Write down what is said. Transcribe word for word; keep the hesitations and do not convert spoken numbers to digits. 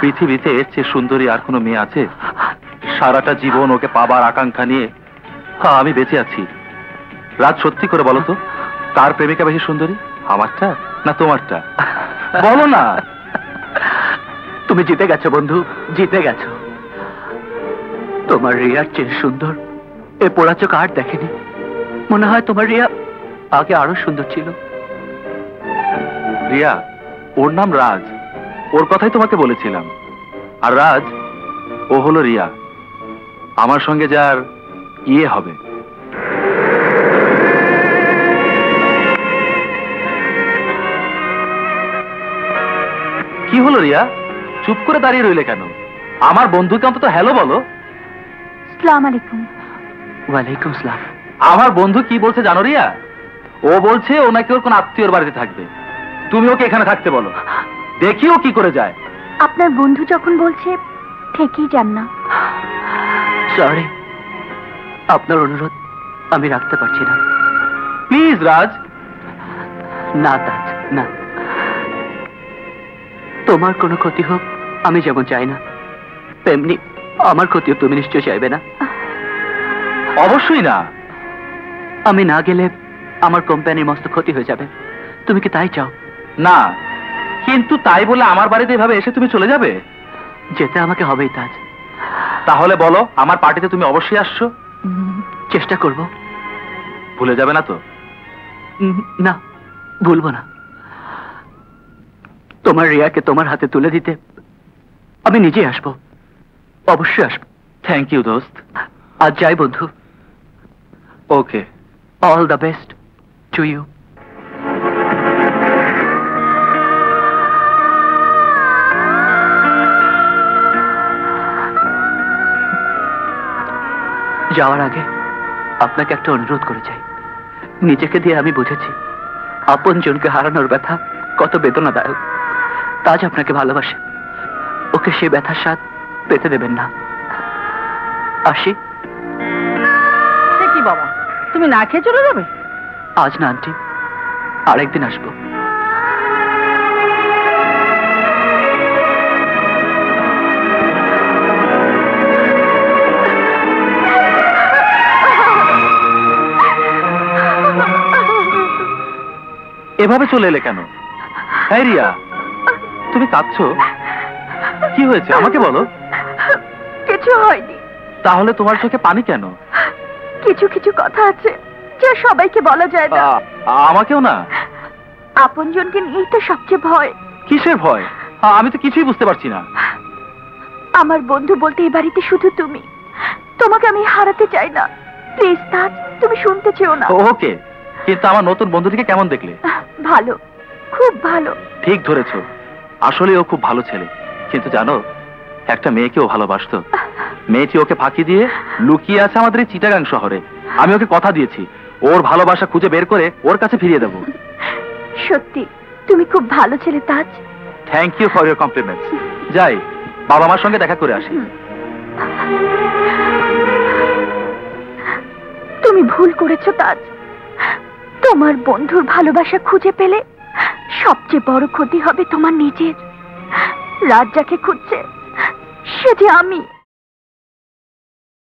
পৃথিবীতে এর চেয়ে সুন্দরী আর কোনো মেয়ে আছে? সারাটা জীবন ওকে পাবার আকাঙ্ক্ষা নিয়ে হ্যাঁ আমি বেঁচে আছি। রাজ, সত্যি করে বলো তো, কার প্রেমিকা বেশি সুন্দরী, আমারটা না তোমারটা? বলো না। তুমি জিতে গেছো বন্ধু, জিতে গেছো। তোমার রিয়ার চেয়ে সুন্দর এ পোড়া চোখ আর দেখেনি। মনে হয় তোমার রিয়া আগে আরো সুন্দর ছিল। রিয়া, ওর নাম রাজ, ওর কথাই তোমাকে বলেছিলাম। আর রাজ, ও হলো রিয়া, আমার সঙ্গে যার ইয়ে হবে। কি হলো রিয়া, চুপ করে দাঁড়িয়ে রইলে কেন? আমার বন্ধুকে অন্তত হ্যালো বলো। আসসালামু আলাইকুম। ওয়ালাইকুম সালাম। আমার বন্ধু কি বলছে জানো রিয়া? ও বলছে ও নাকি ওর কোন আত্মীয়র বাড়িতে থাকবে, তুমি ওকে এখানে থাকতে বলো, দেখি ও কি করে যায়। আপনার বন্ধু যখন বলছে থেকেই যান না। সরি, আপনার অনুরোধ আমি রাখতে পারছি না। প্লিজ রাজ। না তাজ, না। তোমার কোনো ক্ষতি হোক আমি যেমন চাই না, তেমনি আমার ক্ষতিও তুমি নিশ্চয় চাইবে না। অবশ্যই না। আমি না গেলে আমার কোম্পানির মস্ত ক্ষতি হয়ে যাবে, তুমি কি তাই চাও? না, কিন্তু তাই বলে আমার বাড়িতে এভাবে এসে তুমি চলে যাবে? যেতে আমাকে হবেই তাজ। তাহলে বলো আমার পার্টিতে তুমি অবশ্যই আসছো। চেষ্টা করব। ভুলে যাবে না তো? না, ভুলবো না। তোমার রিয়াকে তোমার হাতে তুলে দিতে আমি নিজেই আসবো, অবশ্যই আসবো। থ্যাংক ইউ দোস্ত। আজ যাই বন্ধু। Okay, all the best to you. যাওয়ার আগে আপনাকে একটা অনুরোধ করে চাই। নিজেকে দিয়ে আমি বুঝেছি আপন জনকে হারানোর ব্যথা কত বেদনাদায়ক। তাজ আপনাকে ভালোবাসে, ওকে সে ব্যথার স্বাদ পেতে দেবেন না। আসি। কি বাবা, তুমি না খেয়ে চলে যাবে? আজ না আন্টি, আরেকদিন আসবো। এভাবে চলে এলে কেন? হ্যাঁ রিয়া, তুমি কাঁদছো, কি হয়েছে আমাকে বলো। কিছু হয়নি। তাহলে তোমার চোখে পানি কেন? কিছু কিছু কথা আছে যা সবাইকে বলা যায় না। আমাকেও না। আপনজনকে নিয়েই তো সবচেয়ে ভয়। কিসের ভয়? আমি তো কিছুই বুঝতে পারছি না। আমার বন্ধু বলতে এই বাড়িতে শুধু তুমি। তোমাকে আমি হারাতে চাই না। প্লিজ তাজ, তুমি শুনতে চেও না। ওকে, কিন্তু আমার নতুন বন্ধুটিকে কেমন দেখলে? ভালো, খুব ভালো। ঠিক ধরেছো, আসলে ও খুব ভালো ছেলে। কিন্তু জানো, একটা মেয়েকেও ভালোবাসতো। মেয়েটি ওকে ফাঁকি দিয়ে লুকিয়ে আছে আমাদের এই চিটাগাং শহরে। আমি ওকে কথা দিয়েছি ওর ভালোবাসা খুঁজে বের করে ওর কাছে ফিরিয়ে দেবো। সত্যি তুমি খুব ভালো ছেলে Taj. Thank you for your compliments. যাই, বাবা মার সঙ্গে দেখা করে আসি। তুমি ভুল করেছো তাজ। তোমার বন্ধুর ভালোবাসা খুঁজে পেলে সবচেয়ে বড় ক্ষতি হবে তোমার নিজের। রাজ যাকে খুঁজছে সে যে আমি।